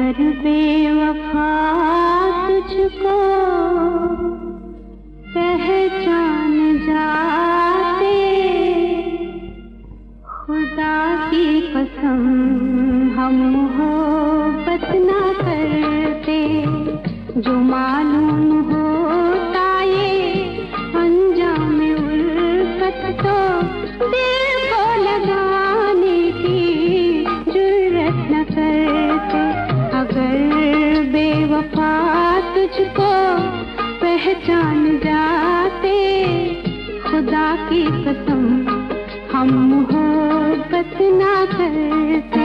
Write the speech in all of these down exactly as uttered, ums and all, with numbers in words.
अगर बेवफा तुझको पहचान जाते, खुदा की कसम हम मोहब्बत ना करते। जो मालूम होता ये अंजाम उल्फत तो दिल को लगाने की जुर्रत न करते। अगर बेवफा तुझको पहचान जाते, खुदा की कसम हम मोहब्बत ना करते।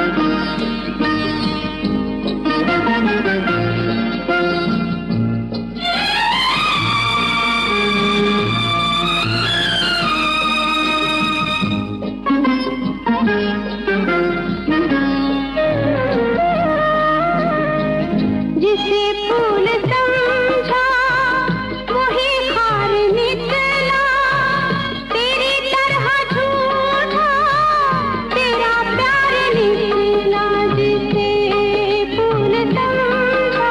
जिसे फूल समझा वही खार निकला, तेरी तरह झूठा तेरा प्यार निकला। जिसे फूल समझा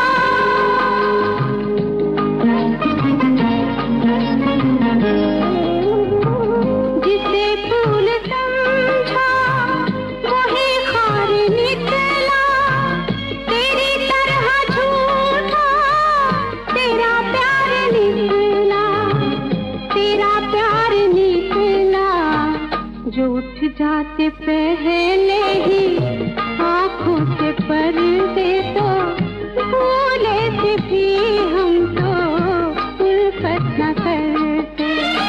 जिसे फूल समझा वही खार निकला, तेरी तरह झूठा तेरा प्यार निकला, तेरा प्यार निकला। जो उठ जाते पहले ही आँखों से पर्दे, तो भूले से भी हम तो उल्फत न करते।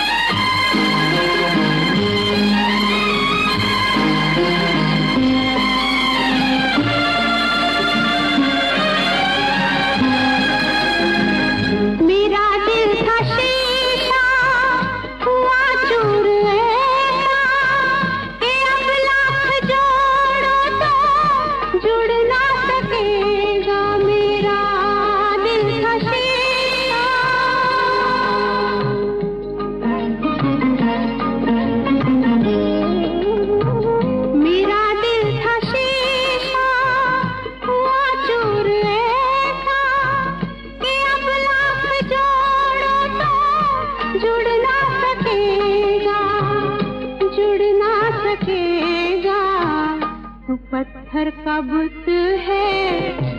मेरा दिल था शीशा हुआ चूर ऐसा कि अब लाख जोड़ो तो जुड़ ना सकेगा। मेरा दिल था शीशा मेरा दिल था शीशा हुआ चूर ऐसा कि अब लाख जोड़ो तो जुड़ ना सकेगा, जुड़ ना सकेगा। तू पत्थर का बुत है